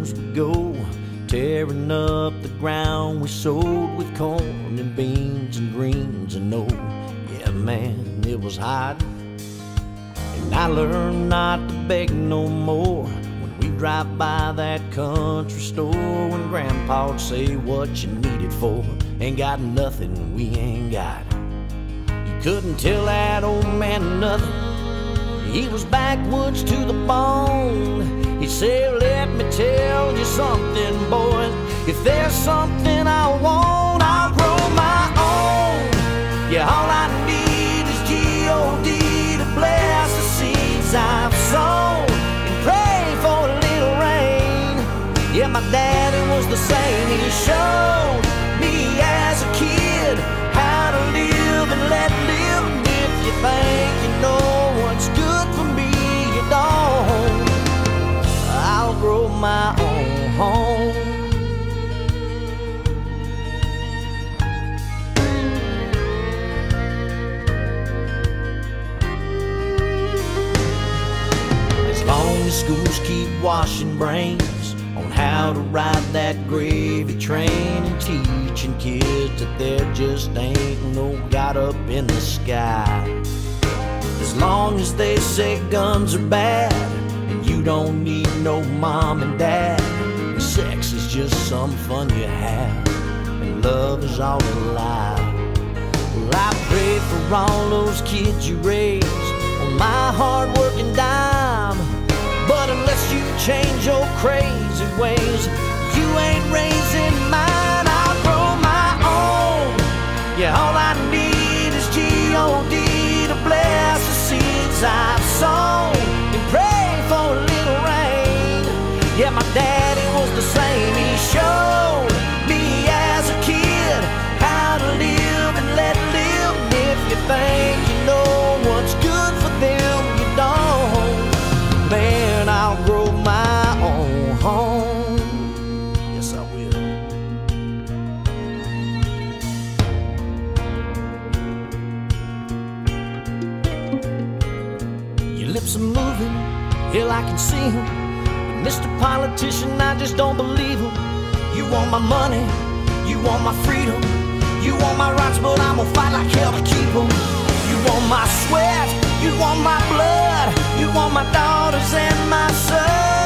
years would go, tearing up the ground we sowed with corn and beans and greens and oh, yeah man, it was hot. And I learned not to beg no more when we drive by that country store, when Grandpa'd say what you need it for. Ain't got nothing, we ain't got. You couldn't tell that old man nothing. He was backwoods to the bone. He said, let me tell you something, boys. If there's something I want, I'll grow my own. Yeah, all I need is G-O-D to bless the seeds I've sown and pray for a little rain. Yeah, my daddy was the same. He showed me as a kid how to live and let live. And if you think you know what's good for me, you don't. I'll grow my own home. As long as schools keep washing brains on how to ride that gravy train and teaching kids that there just ain't no God up in the sky. As long as they say guns are bad and you don't need no mom and dad, and sex is just some fun you have, and love is all a lie. Well, I pray for all those kids you raised on my hard-working dime, but unless you change your crazy ways, you ain't raising mine. I'll grow my own. Yeah, all I need is G-O-D to bless the seeds I've sown and pray for a little rain. Yeah, my daddy was the same. He showed me as a kid how to live and let live. And if you think you know what's good for them, you don't. Man, I'll grow my own home. Yes, I will. Your lips are moving, hell, I can see them. But Mr. Politician, I just don't believe him. You want my money, you want my freedom, you want my rights, but I'm gonna fight like hell to keep them. You want my sweat, you want my blood, you want my daughters and my sons.